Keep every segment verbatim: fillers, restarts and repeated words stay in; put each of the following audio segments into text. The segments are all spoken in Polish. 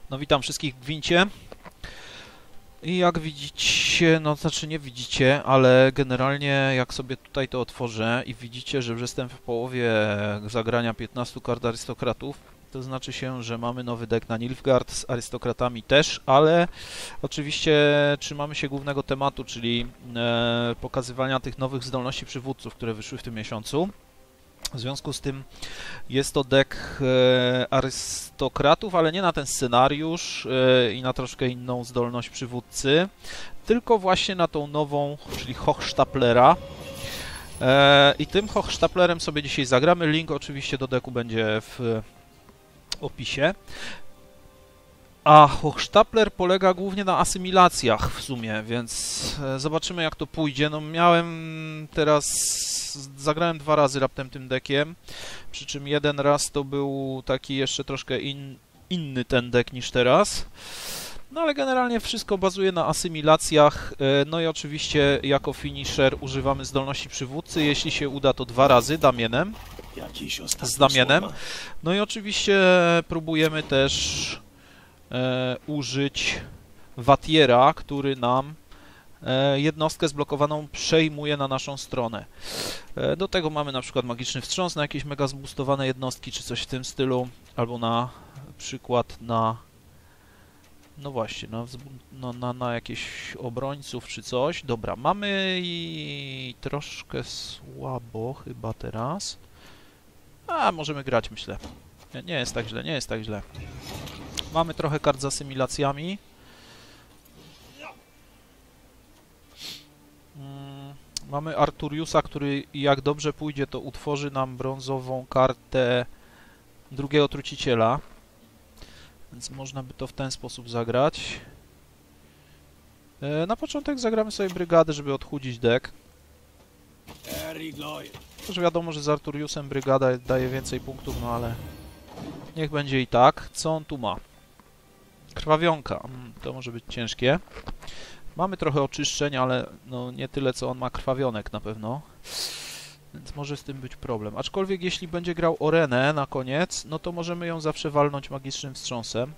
No witam wszystkich w Gwincie. I jak widzicie, no znaczy nie widzicie, ale generalnie jak sobie tutaj to otworzę i widzicie, że już jestem w połowie zagrania piętnastu kart arystokratów, to znaczy się, że mamy nowy deck na Nilfgaard z arystokratami też, ale oczywiście trzymamy się głównego tematu, czyli e, pokazywania tych nowych zdolności przywódców, które wyszły w tym miesiącu. W związku z tym jest to deck e, arystokratów, ale nie na ten scenariusz e, i na troszkę inną zdolność przywódcy, tylko właśnie na tą nową, czyli Hochstaplera. E, I tym Hochstaplerem sobie dzisiaj zagramy. Link oczywiście do decku będzie w opisie. A Hochstapler polega głównie na asymilacjach w sumie, więc zobaczymy jak to pójdzie. No miałem teraz, zagrałem dwa razy raptem tym deckiem, przy czym jeden raz to był taki jeszcze troszkę in, inny ten deck niż teraz. No ale generalnie wszystko bazuje na asymilacjach, no i oczywiście jako finisher używamy zdolności przywódcy, jeśli się uda to dwa razy Damienem, z Damienem. No i oczywiście próbujemy też E, użyć Watiera, który nam e, jednostkę zblokowaną przejmuje na naszą stronę. E, do tego mamy na przykład magiczny wstrząs na jakieś mega zboostowane jednostki, czy coś w tym stylu, albo na przykład na no właśnie, na, na, na, na jakieś obrońców, czy coś. Dobra, mamy i troszkę słabo chyba teraz. A, możemy grać, myślę. Nie, nie jest tak źle, nie jest tak źle. Mamy trochę kart z asymilacjami. Mm, mamy Arturiusa, który jak dobrze pójdzie, to utworzy nam brązową kartę drugiego truciciela. Więc można by to w ten sposób zagrać. E, na początek zagramy sobie brygadę, żeby odchudzić deck. Też wiadomo, że z Arturiusem brygada daje więcej punktów, no ale niech będzie i tak. Co on tu ma? Krwawionka. To może być ciężkie. Mamy trochę oczyszczeń, ale no nie tyle, co on ma krwawionek na pewno. Więc może z tym być problem. Aczkolwiek jeśli będzie grał Orenę na koniec, no to możemy ją zawsze walnąć magicznym wstrząsem.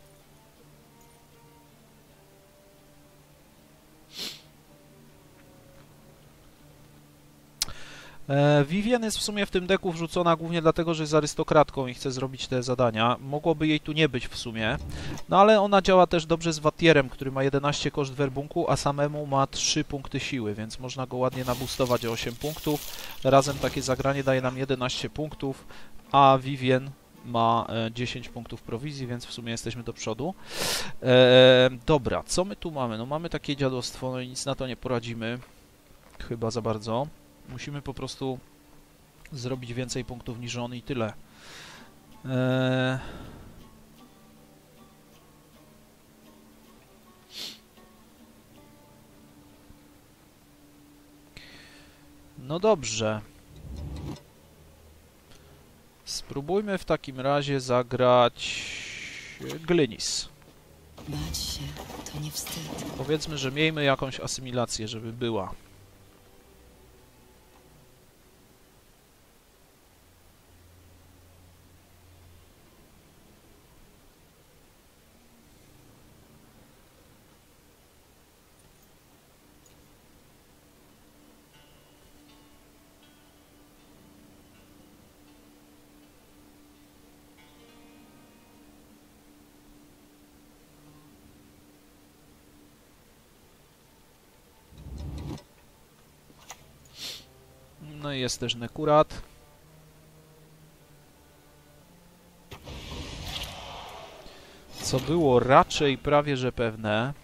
Vivien jest w sumie w tym decku wrzucona głównie dlatego, że jest arystokratką i chce zrobić te zadania. Mogłoby jej tu nie być w sumie, no ale ona działa też dobrze z Watierem, który ma jedenaście koszt werbunku, a samemu ma trzy punkty siły, więc można go ładnie naboostować o osiem punktów. Razem takie zagranie daje nam jedenaście punktów, a Vivien ma dziesięć punktów prowizji, więc w sumie jesteśmy do przodu. Eee, dobra, co my tu mamy? No mamy takie dziadostwo, no i nic na to nie poradzimy. Chyba za bardzo. Musimy po prostu zrobić więcej punktów niż on i tyle. Eee... No dobrze. Spróbujmy w takim razie zagrać Glynis. Bać się, to nie wstyd. Powiedzmy, że miejmy jakąś asymilację, żeby była. No i jest też Nekurat. Co było raczej prawie że pewne.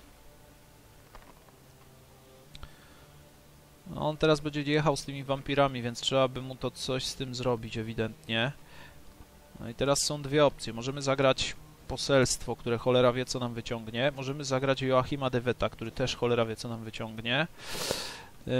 No on teraz będzie jechał z tymi wampirami, więc trzeba by mu to coś z tym zrobić ewidentnie. No i teraz są dwie opcje. Możemy zagrać poselstwo, które cholera wie co nam wyciągnie. Możemy zagrać Joachima de Weta, który też cholera wie co nam wyciągnie. Yy...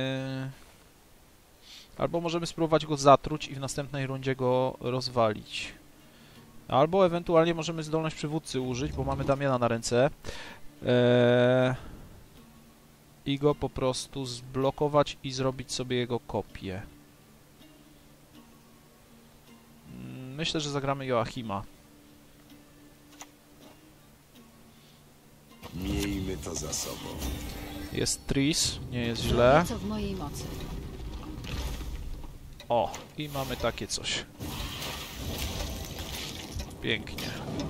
Albo możemy spróbować go zatruć i w następnej rundzie go rozwalić. Albo ewentualnie możemy zdolność przywódcy użyć, bo mamy Damiana na ręce. Eee... I go po prostu zblokować i zrobić sobie jego kopię. Myślę, że zagramy Joachima. to za sobą. Jest Tris, nie jest źle. Co w mojej mocy. O, i mamy takie coś. Pięknie.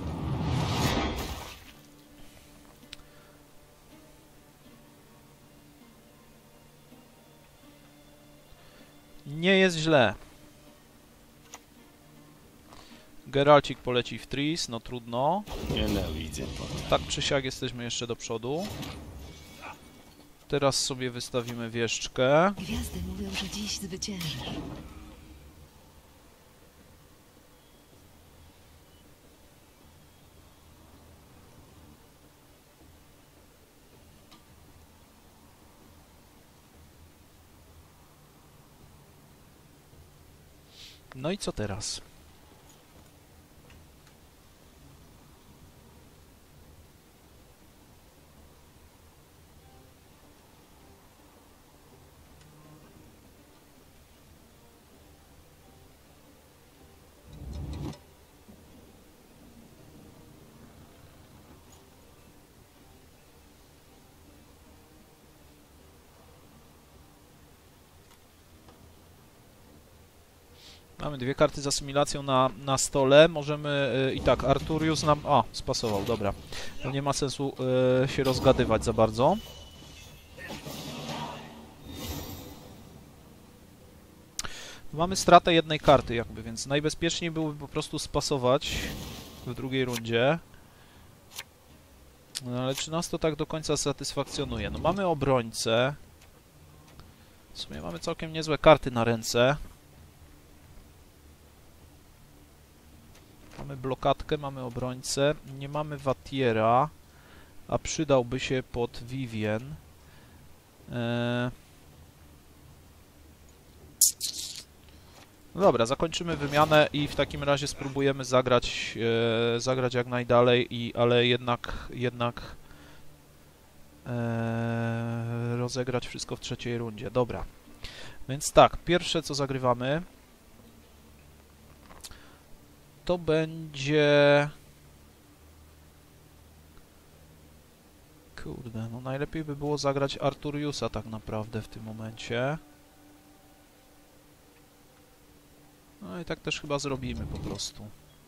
Nie jest źle. Geralcik poleci w Tris, no trudno. Nienawidzę potem. Tak czy siak jesteśmy jeszcze do przodu. Teraz sobie wystawimy wieszczkę. Gwiazdy mówią, że dziś zwyciężysz. No i co teraz? Mamy dwie karty z asymilacją na, na stole. Możemy y, i tak, Arturius nam... O, spasował, dobra. To nie ma sensu y, się rozgadywać za bardzo. Mamy stratę jednej karty jakby, więc najbezpieczniej byłoby po prostu spasować w drugiej rundzie. No, ale czy nas to tak do końca satysfakcjonuje? No mamy obrońcę. W sumie mamy całkiem niezłe karty na ręce. Mamy blokadkę, mamy obrońcę, nie mamy Watiera, a przydałby się pod Vivien. Eee... No dobra, zakończymy wymianę i w takim razie spróbujemy zagrać, e, zagrać jak najdalej, i, ale jednak, jednak e, rozegrać wszystko w trzeciej rundzie. Dobra, więc tak, pierwsze co zagrywamy to będzie... Kurde, no najlepiej by było zagrać Arturiusa tak naprawdę w tym momencie. No i tak też chyba zrobimy po prostu.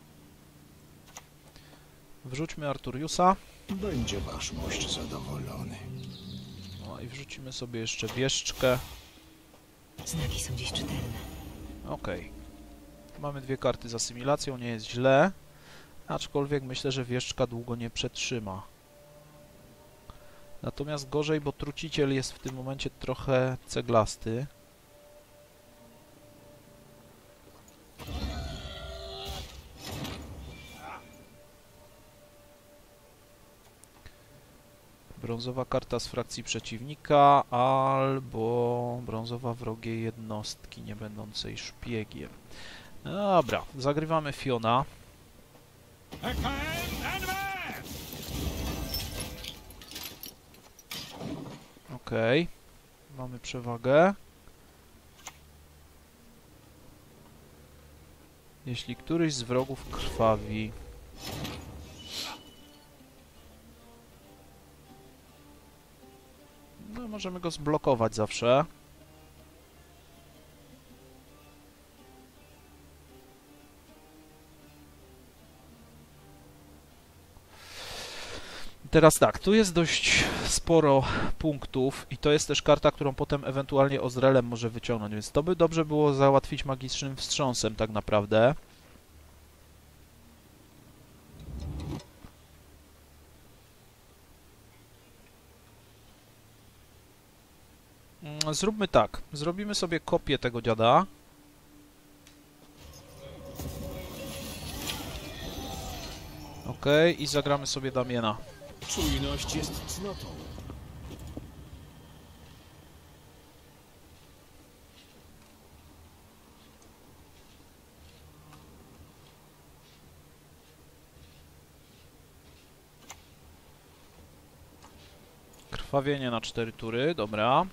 Wrzućmy Arturiusa. Będzie wasz mość zadowolony. No i wrzucimy sobie jeszcze wieszczkę. Znaki są dziś czytelne. Okej. Okay. Mamy dwie karty z asymilacją, nie jest źle. Aczkolwiek myślę, że wieszczka długo nie przetrzyma. Natomiast gorzej, bo truciciel jest w tym momencie trochę ceglasty. Brązowa karta z frakcji przeciwnika, albo brązowa wrogiej jednostki, nie będącej szpiegiem. Dobra, zagrywamy Fiona. Okej, okay. Mamy przewagę. Jeśli któryś z wrogów krwawi... No, możemy go zblokować zawsze. Teraz tak, tu jest dość sporo punktów i to jest też karta, którą potem ewentualnie Ozrelem może wyciągnąć, więc to by dobrze było załatwić magicznym wstrząsem tak naprawdę. Zróbmy tak, zrobimy sobie kopię tego dziada. Okej, okay, i zagramy sobie Damiena. Czujność jest cnotą. Krwawienie na cztery tury, dobra.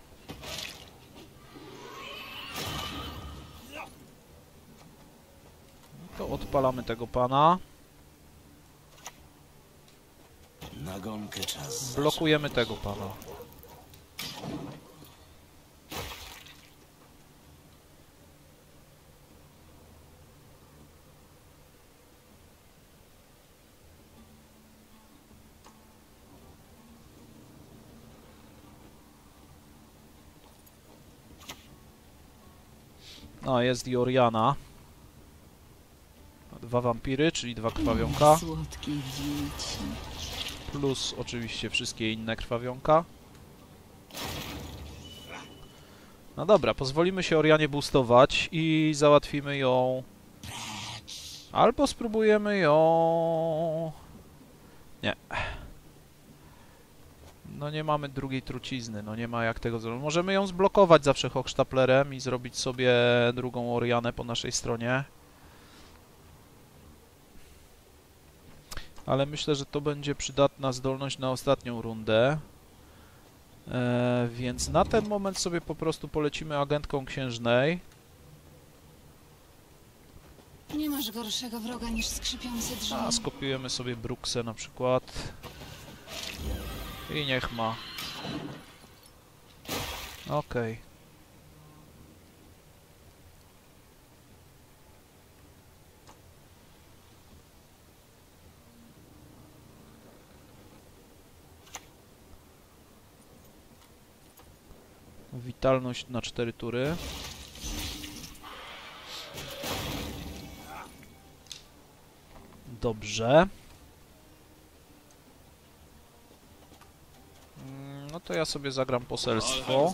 To odpalamy tego pana. nagonkę czas. Blokujemy tego pana. No, jest i Oriana. Dwa wampiry, czyli dwa krwawionka. Słodkie dzieci. Plus oczywiście wszystkie inne krwawionka. No dobra, pozwolimy się Orianie boostować i załatwimy ją... Albo spróbujemy ją... Nie. No nie mamy drugiej trucizny, no nie ma jak tego zrobić. Możemy ją zblokować zawsze Hochstaplerem i zrobić sobie drugą Orianę po naszej stronie. Ale myślę, że to będzie przydatna zdolność na ostatnią rundę. E, więc na ten moment sobie po prostu polecimy agentką księżnej. Nie masz gorszego wroga niż skrzypiące drzewo. A skopiujemy sobie Bruksę na przykład. I niech ma. Okej. Witalność na cztery tury. Dobrze. Mm, No to ja sobie zagram poselstwo.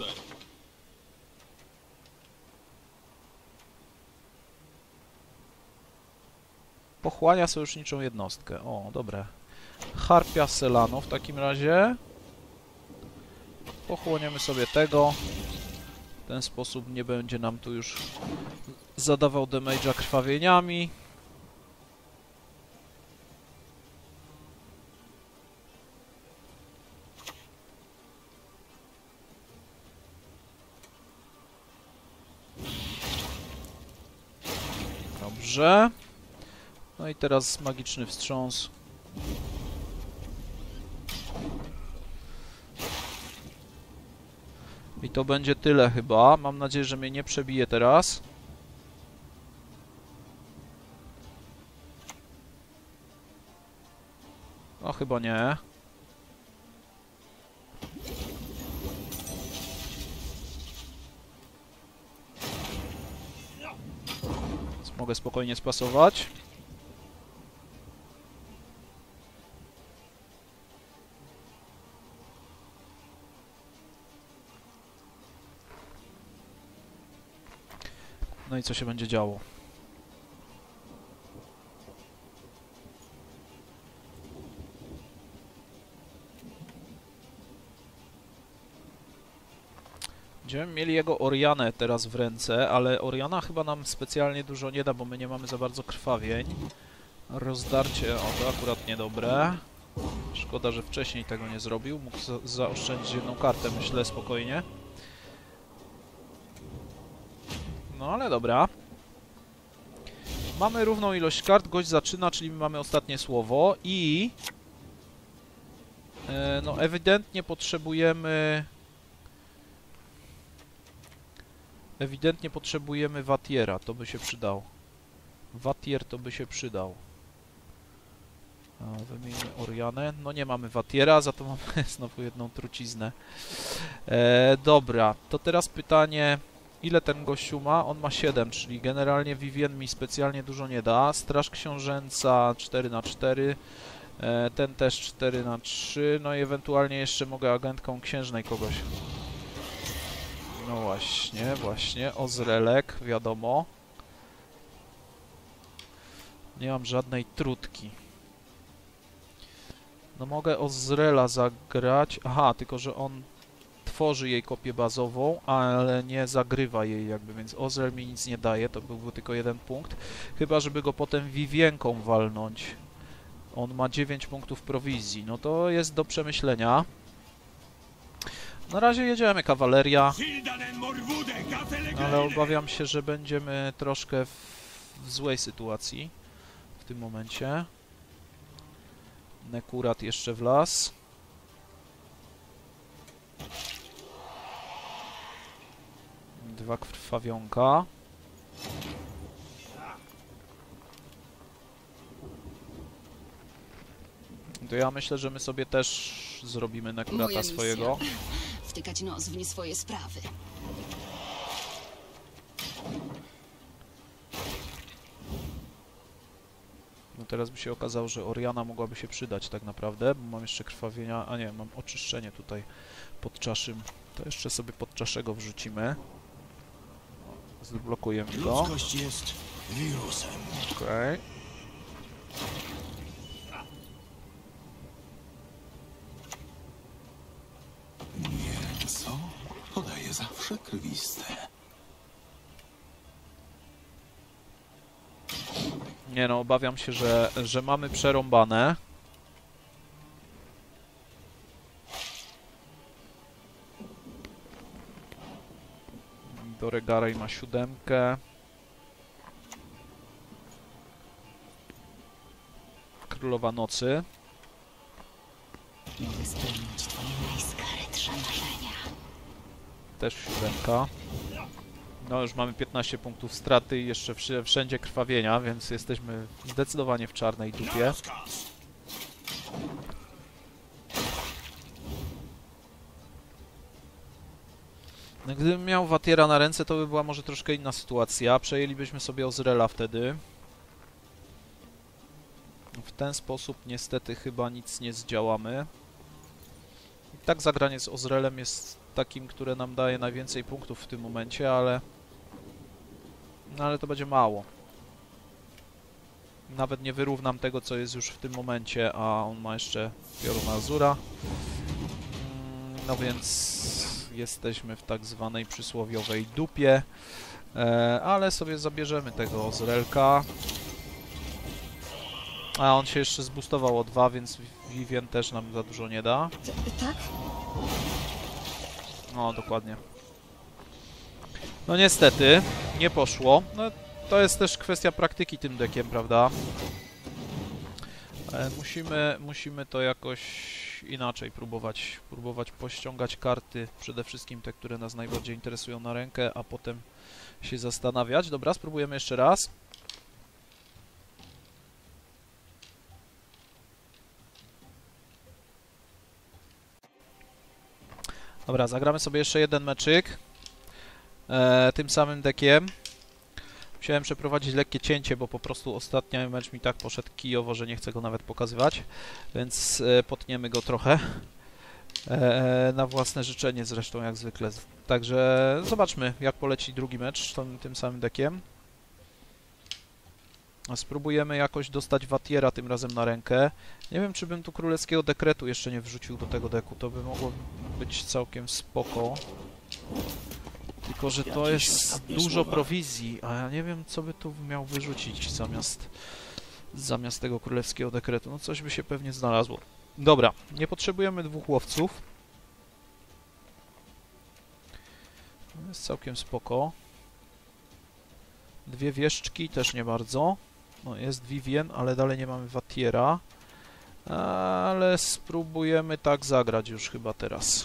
Pochłania sojuszniczą jednostkę. O, dobre. Harpia Selano w takim razie. Pochłoniemy sobie tego. W ten sposób nie będzie nam tu już zadawał damage'a krwawieniami. Dobrze. No i teraz magiczny wstrząs. I to będzie tyle chyba. Mam nadzieję, że mnie nie przebije teraz. No chyba nie. Więc mogę spokojnie spasować. No i co się będzie działo? Będziemy mieli jego Orianę teraz w ręce, ale Oriana chyba nam specjalnie dużo nie da, bo my nie mamy za bardzo krwawień. Rozdarcie, o to akurat niedobre. Szkoda, że wcześniej tego nie zrobił. Mógł za zaoszczędzić jedną kartę, myślę, spokojnie. No ale dobra. Mamy równą ilość kart, gość zaczyna, czyli mamy ostatnie słowo i... E, no ewidentnie potrzebujemy... Ewidentnie potrzebujemy Watiera, to by się przydał. Watier to by się przydał. O, wymieńmy Orianę. No nie mamy Watiera, za to mamy znowu jedną truciznę. E, dobra, to teraz pytanie... Ile ten gościu ma? On ma siedem, czyli generalnie Vivien mi specjalnie dużo nie da. Straż Książęca cztery na cztery, e, ten też cztery na trzy, no i ewentualnie jeszcze mogę agentką księżnej kogoś. No właśnie, właśnie, Ozrelek, wiadomo. Nie mam żadnej trutki. No mogę Ozrela zagrać, aha, tylko że on... tworzy jej kopię bazową, ale nie zagrywa jej jakby, więc Ozrel mi nic nie daje, to byłby tylko jeden punkt. Chyba, żeby go potem Vivienką walnąć. On ma dziewięć punktów prowizji, no to jest do przemyślenia. Na razie jedziemy kawaleria, ale obawiam się, że będziemy troszkę w, w złej sytuacji w tym momencie. Nekurat jeszcze w las. Dwa krwawionka. To ja myślę, że my sobie też zrobimy Nekurata Moja swojego. misja. Wtykać nos w nie swoje sprawy. No teraz by się okazało, że Oriana mogłaby się przydać tak naprawdę, bo mam jeszcze krwawienia, a nie, mam oczyszczenie tutaj pod czaszym. To jeszcze sobie pod czaszego wrzucimy. Zblokujemy go. Ludzkość jest wirusem. Okej. Okay. Mięso podaje zawsze krwiste. Nie no, obawiam się, że, że mamy przerąbane. Do Regarej ma siódemkę. Królowa Nocy. Mogę spełnić twoje najskrytsze marzenia. Też siódemka. No już mamy piętnaście punktów straty i jeszcze wszy- wszędzie krwawienia, więc jesteśmy zdecydowanie w czarnej dupie. No, gdybym miał Watiera na ręce, to by była może troszkę inna sytuacja. Przejęlibyśmy sobie Ozrela wtedy. W ten sposób niestety chyba nic nie zdziałamy. I tak zagranie z Ozrelem jest takim, które nam daje najwięcej punktów w tym momencie, ale... No ale to będzie mało. Nawet nie wyrównam tego, co jest już w tym momencie, a on ma jeszcze Pioruna Azura. No więc jesteśmy w tak zwanej przysłowiowej dupie. E, ale sobie zabierzemy tego Ozrelka. A on się jeszcze zboostował o dwa, więc Vivien też nam za dużo nie da. Tak? No, dokładnie. No niestety, nie poszło. No, to jest też kwestia praktyki tym dekiem, prawda? E, musimy, musimy to jakoś inaczej próbować. Próbować pościągać karty, przede wszystkim te, które nas najbardziej interesują na rękę, a potem się zastanawiać. Dobra, spróbujemy jeszcze raz. Dobra, zagramy sobie jeszcze jeden meczyk e, tym samym dekiem. Musiałem przeprowadzić lekkie cięcie, bo po prostu ostatni mecz mi tak poszedł kijowo, że nie chcę go nawet pokazywać, więc e, potniemy go trochę. E, na własne życzenie zresztą, jak zwykle. Także zobaczmy, jak poleci drugi mecz tym, tym samym dekiem. Spróbujemy jakoś dostać Watiera tym razem na rękę. Nie wiem, czy bym tu Królewskiego Dekretu jeszcze nie wrzucił do tego deku. To by mogło być całkiem spoko. Tylko, że to jest dużo prowizji, a ja nie wiem, co by tu miał wyrzucić zamiast, zamiast tego Królewskiego Dekretu. No coś by się pewnie znalazło. Dobra, nie potrzebujemy dwóch łowców. To jest całkiem spoko. Dwie wieszczki też nie bardzo. No jest Vivien, ale dalej nie mamy Watiera. Ale spróbujemy tak zagrać już chyba teraz.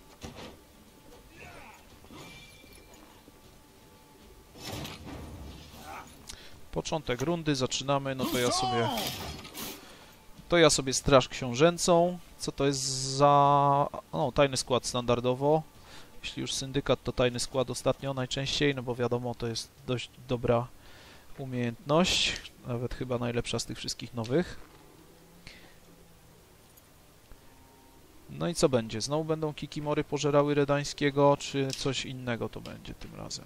Początek rundy, zaczynamy, no to ja sobie... To ja sobie Straż Książęcą. Co to jest za... No, tajny skład standardowo. Jeśli już syndykat, to tajny skład ostatnio najczęściej, no bo wiadomo, to jest dość dobra umiejętność. Nawet chyba najlepsza z tych wszystkich nowych. No i co będzie? Znowu będą Kikimory pożerały Redańskiego, czy coś innego to będzie tym razem?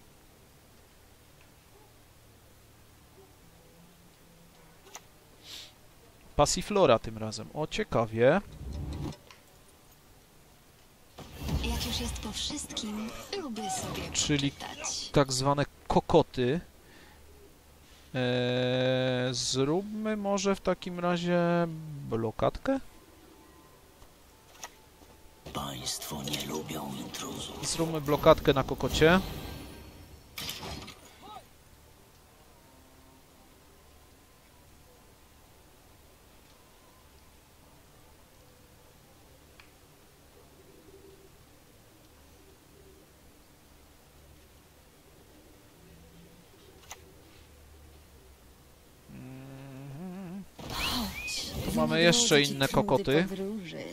Passiflora tym razem. O, ciekawie. Jak już jest po wszystkim, lubię sobie Czyli poczytać. tak zwane kokoty. Eee, zróbmy może w takim razie blokadkę? Państwo nie lubią intruzów. Zróbmy blokadkę na kokocie. mamy jeszcze inne kokoty. Podróży.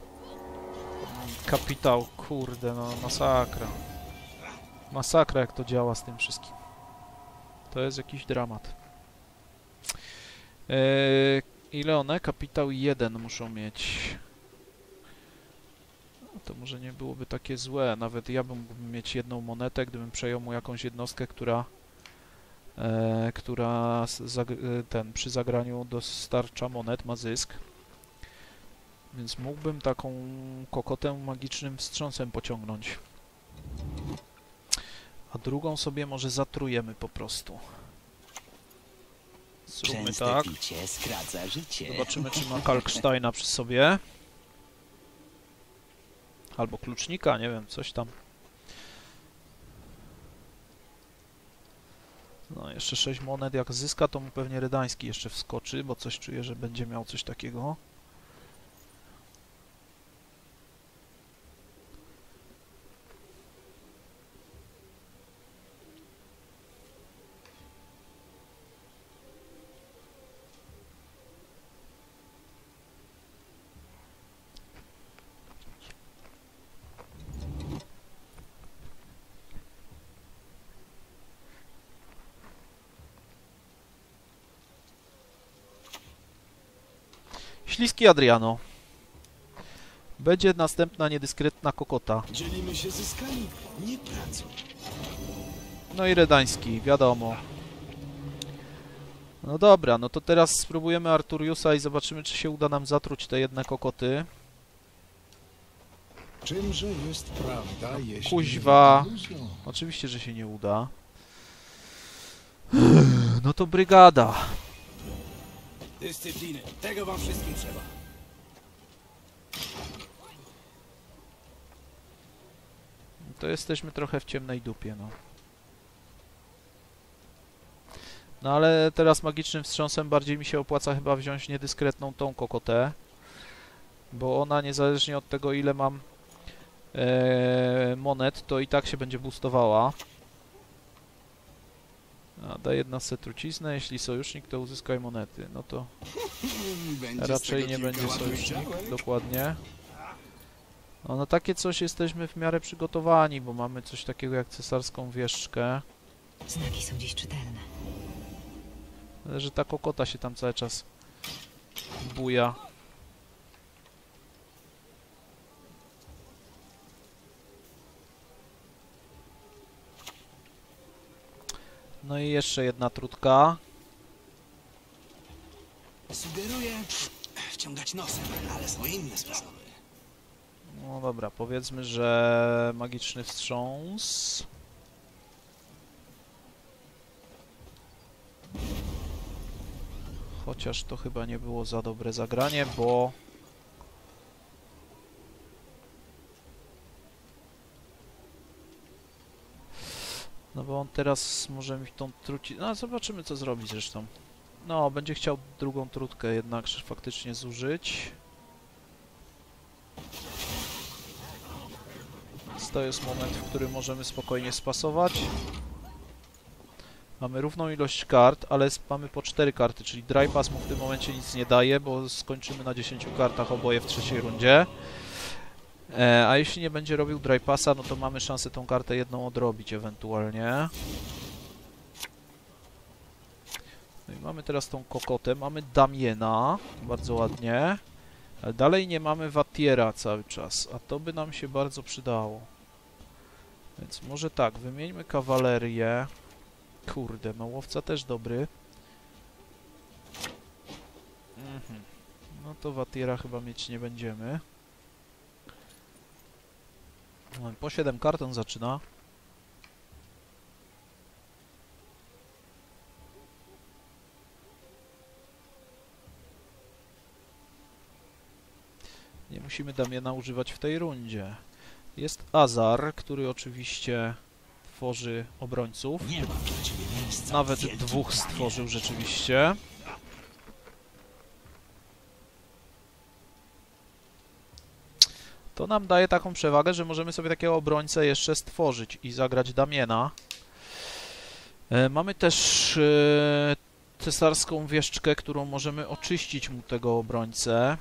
Kapitał, kurde, no masakra. Masakra jak to działa z tym wszystkim. To jest jakiś dramat. Eee, ile one? Kapitał jeden muszą mieć. No to może nie byłoby takie złe. Nawet ja bym mógł mieć jedną monetę, gdybym przejął mu jakąś jednostkę, która e, która ten, przy zagraniu dostarcza monet, ma zysk. Więc mógłbym taką kokotę magicznym wstrząsem pociągnąć. A drugą sobie może zatrujemy po prostu. Zróbmy Częste tak. picie skraca życie. Zobaczymy, czy ma Kalksteina przy sobie. Albo klucznika, nie wiem, coś tam. No, jeszcze sześć monet. Jak zyska, to mu pewnie Redański jeszcze wskoczy, bo coś czuję, że będzie miał coś takiego. Śliski Adriano. Będzie następna niedyskretna kokota. Dzielimy się zyskami, nie pracą. No i Redański, wiadomo. No dobra, no to teraz spróbujemy Arturiusa i zobaczymy, czy się uda nam zatruć te jedne kokoty. Czymże jest prawda, jeśli... Kuźwa. iluzją? Oczywiście, że się nie uda. No to brygada. Dyscypliny. Tego wam wszystkim trzeba. To jesteśmy trochę w ciemnej dupie, no. No ale teraz magicznym wstrząsem bardziej mi się opłaca chyba wziąć niedyskretną tą kokotę. Bo ona niezależnie od tego, ile mam e, monet, to i tak się będzie boostowała. A, daje jednostce truciznę, jeśli sojusznik, to uzyskaj monety. No to Będzie z raczej tego nie kilka będzie ładnych sojusznik, działek. dokładnie. No na takie coś jesteśmy w miarę przygotowani, bo mamy coś takiego jak cesarską wieszczkę. Znaki są dziś czytelne. Ale że ta kokota się tam cały czas buja. No i jeszcze jedna trutka. Sugeruję wciągać nosem, ale są inne sposoby. No dobra, powiedzmy, że magiczny wstrząs. Chociaż to chyba nie było za dobre zagranie, bo... No bo on teraz może mi tą truci... No zobaczymy, co zrobi zresztą. No, będzie chciał drugą trutkę jednak faktycznie zużyć. To jest moment, w którym możemy spokojnie spasować. Mamy równą ilość kart, ale mamy po cztery karty, czyli Dry Pass mu w tym momencie nic nie daje, bo skończymy na dziesięciu kartach oboje w trzeciej rundzie. E, a jeśli nie będzie robił Dry Passa, no to mamy szansę tą kartę jedną odrobić ewentualnie. No i mamy teraz tą kokotę, mamy Damiena, bardzo ładnie. Ale dalej nie mamy Watiera cały czas, a to by nam się bardzo przydało. Więc może tak, wymieńmy kawalerię. Kurde, no łowca też dobry. Mhm. No to Watiera chyba mieć nie będziemy. No, po siedem kart on zaczyna. Nie musimy Damiena używać w tej rundzie. Jest Azar, który oczywiście tworzy obrońców. Nie ma dla ciebie miejsca. Nawet Wielki dwóch planie. stworzył rzeczywiście. To nam daje taką przewagę, że możemy sobie takiego obrońcę jeszcze stworzyć i zagrać Damiena. E, mamy też e, cesarską wieszczkę, którą możemy oczyścić mu tego obrońcę.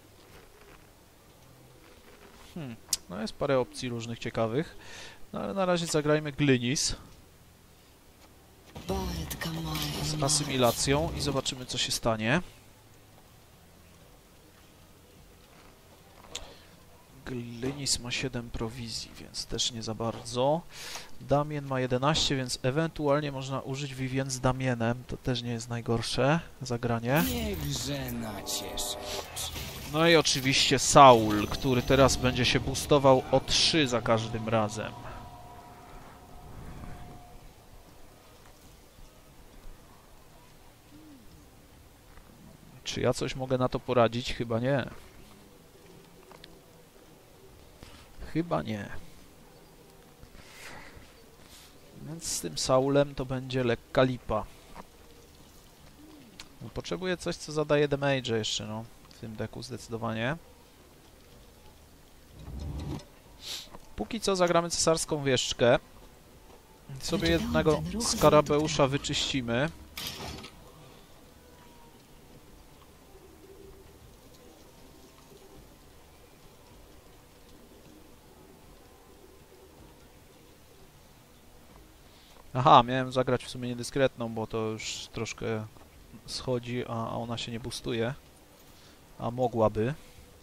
Hmm, no jest parę opcji różnych ciekawych. No ale na razie zagrajmy Glynis z asymilacją i zobaczymy, co się stanie. Glynis ma siedem prowizji, więc też nie za bardzo. Damien ma jedenaście, więc ewentualnie można użyć Vivien z Damienem. To też nie jest najgorsze zagranie. Niechże nacieszę. No i oczywiście Saul, który teraz będzie się boostował o trzy za każdym razem. Czy ja coś mogę na to poradzić? Chyba nie. Chyba nie. Więc z tym Saulem to będzie lekka lipa. No, potrzebuję coś, co zadaje damage jeszcze, no. W tym deku zdecydowanie. Póki co zagramy cesarską wieszczkę. Sobie jednego skarabeusza wyczyścimy. Aha, miałem zagrać w sumie niedyskretną, bo to już troszkę schodzi, a, a ona się nie boostuje. A mogłaby.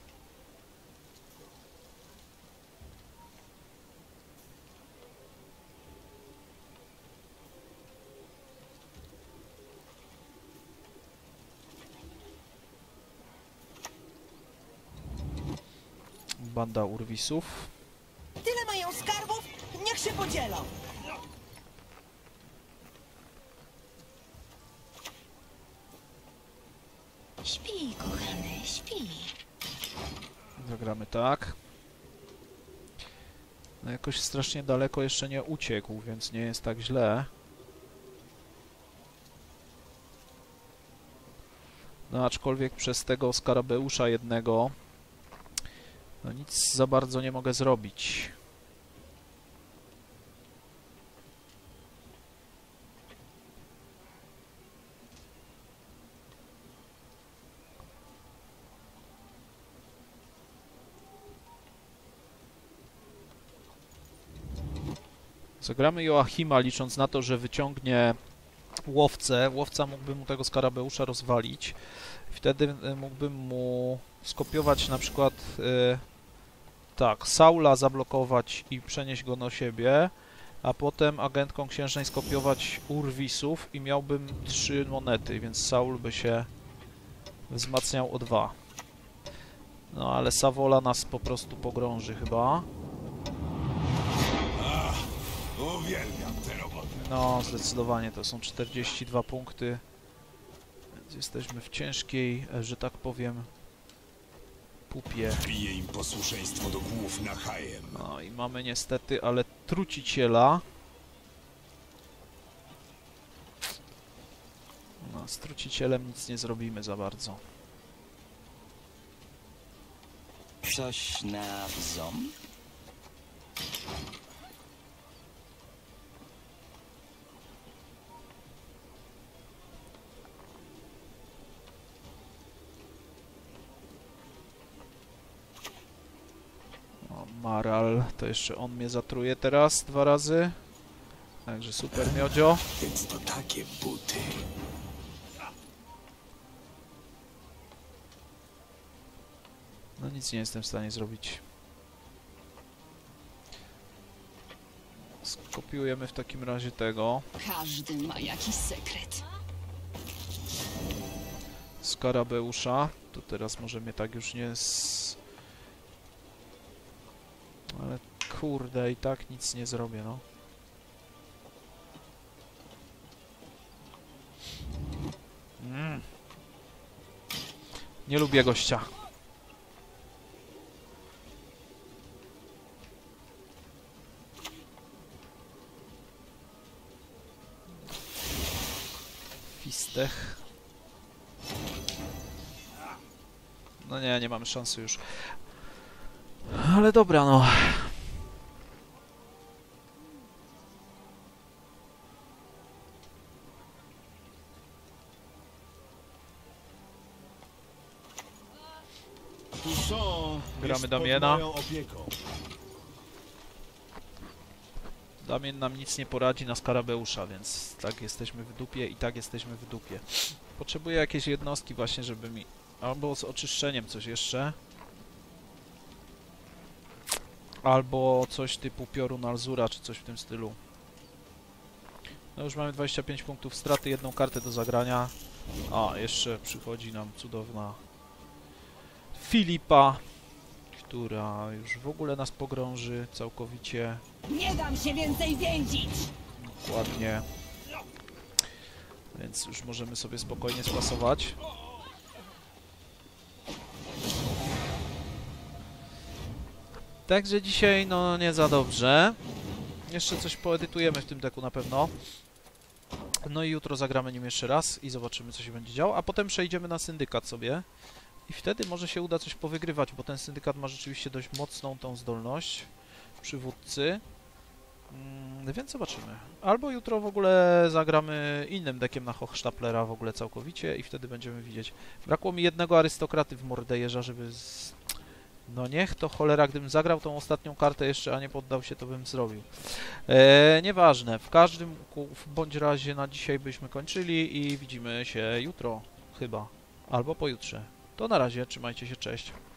Banda urwisów. Tyle mają skarbów, niech się podzielą. Śpi, kochany, śpi. Zagramy tak. No jakoś strasznie daleko jeszcze nie uciekł, więc nie jest tak źle. No aczkolwiek przez tego skarabeusza jednego no nic za bardzo nie mogę zrobić. Zagramy Joachima, licząc na to, że wyciągnie łowcę. Łowca mógłby mu tego skarabeusza rozwalić. Wtedy mógłbym mu skopiować na przykład yy, tak, Saula zablokować i przenieść go na siebie, a potem agentką księżnej skopiować urwisów i miałbym trzy monety, więc Saul by się wzmacniał o dwa. No ale Savola nas po prostu pogrąży chyba. Uwielbiam tę robotę. No, zdecydowanie to są czterdzieści dwa punkty, więc jesteśmy w ciężkiej, że tak powiem, pupie. Bije im posłuszeństwo do głów na hajem. No i mamy niestety, ale truciciela. No, z trucicielem nic nie zrobimy za bardzo. Coś na ząb? Maral, to jeszcze on mnie zatruje teraz dwa razy. Także super miodzio. Więc to takie buty. No nic nie jestem w stanie zrobić. Skopiujemy w takim razie tego. Każdy ma jakiś sekret. Skarabeusza. To teraz może mnie tak już nie... S... Ale kurde, i tak nic nie zrobię, no. Mm. Nie lubię gościa. Fistech. No nie, nie mamy szansy już. Ale dobra, no. Tuszą Gramy jest pod Damiena. moją opieką. Damien nam nic nie poradzi na Skarabeusza, więc tak jesteśmy w dupie i tak jesteśmy w dupie. Potrzebuję jakieś jednostki właśnie, żeby mi... Albo z oczyszczeniem coś jeszcze. Albo coś typu piorun Alzura, czy coś w tym stylu. No już mamy dwadzieścia pięć punktów straty, jedną kartę do zagrania. A, jeszcze przychodzi nam cudowna Filipa, która już w ogóle nas pogrąży całkowicie. Nie dam się więcej więzić! Dokładnie. Więc już możemy sobie spokojnie spasować. Także dzisiaj no nie za dobrze. Jeszcze coś poedytujemy w tym deku na pewno. No i jutro zagramy nim jeszcze raz i zobaczymy, co się będzie działo. A potem przejdziemy na syndykat sobie. I wtedy może się uda coś powygrywać, bo ten syndykat ma rzeczywiście dość mocną tą zdolność przywódcy. Mm, więc zobaczymy. Albo jutro w ogóle zagramy innym dekiem na Hochstaplera w ogóle całkowicie i wtedy będziemy widzieć. Brakło mi jednego arystokraty w Mordejerza, żeby... Z... No niech to cholera, gdybym zagrał tą ostatnią kartę jeszcze, a nie poddał się, to bym zrobił. Eee, nieważne. W każdym w bądź razie na dzisiaj byśmy kończyli i widzimy się jutro chyba. Albo pojutrze. To na razie, trzymajcie się, cześć.